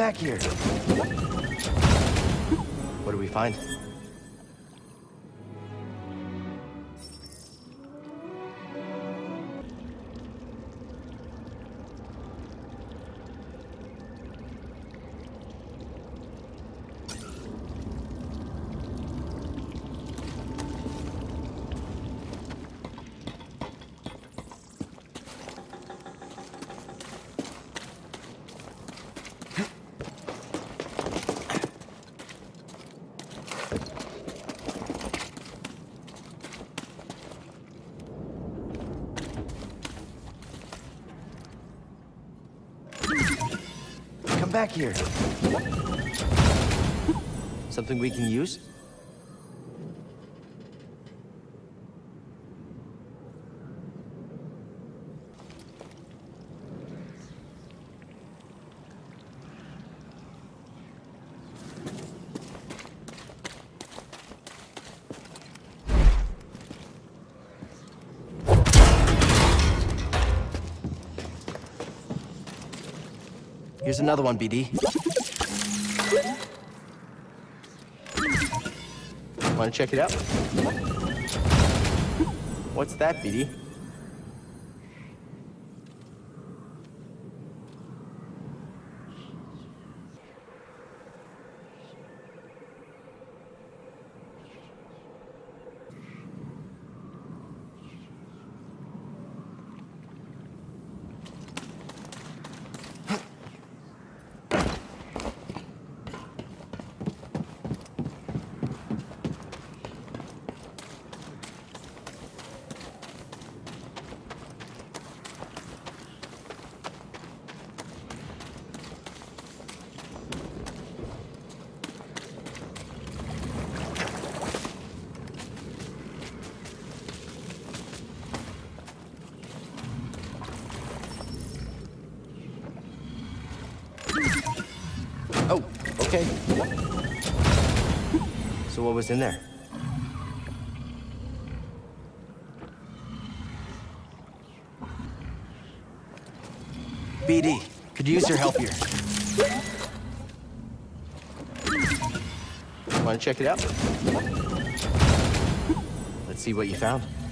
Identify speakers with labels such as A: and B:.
A: back here. What do we find? Back here. Something we can use? Here's another one, BD. Want to check it out? What's that, BD? Oh, okay. So what was in there? BD, could use your help here. Want to check it out? Let's see what you found.